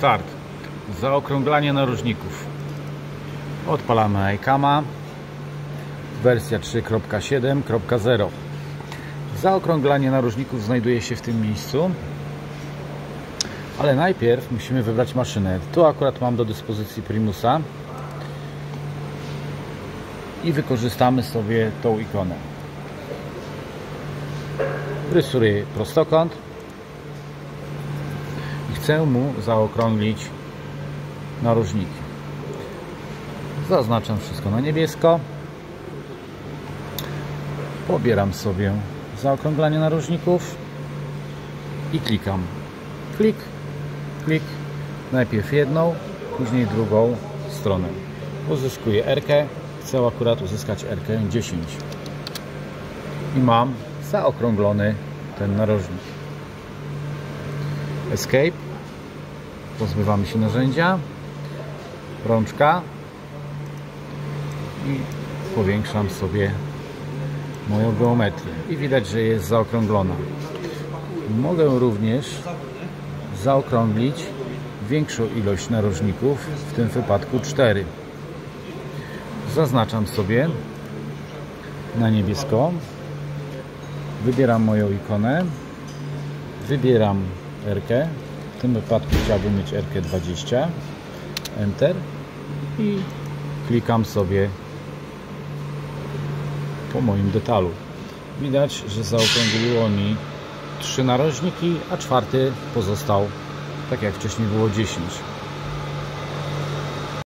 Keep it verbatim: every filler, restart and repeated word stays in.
start. Zaokrąglanie narożników. Odpalamy iCama. Wersja trzy kropka siedem kropka zero. Zaokrąglanie narożników znajduje się w tym miejscu. Ale najpierw musimy wybrać maszynę. Tu akurat mam do dyspozycji Primusa. I wykorzystamy sobie tą ikonę. Rysuję prostokąt. I chcę mu zaokrąglić narożniki. Zaznaczam wszystko na niebiesko. Pobieram sobie zaokrąglanie narożników i klikam. Klik, klik. Najpierw jedną, później drugą stronę. Uzyskuję R-kę. Chcę akurat uzyskać R-kę dziesięć. I mam zaokrąglony ten narożnik. Escape. Pozbywamy się narzędzia. Rączka. I powiększam sobie moją geometrię. I widać, że jest zaokrąglona. Mogę również zaokrąglić większą ilość narożników, w tym wypadku cztery. Zaznaczam sobie na niebiesko. Wybieram moją ikonę. Wybieram R-kę. W tym wypadku chciałbym mieć R-kę dwadzieścia. Enter. I klikam sobie po moim detalu. Widać, że zaokrągliło mi trzy narożniki, a czwarty pozostał tak jak wcześniej było dziesięć.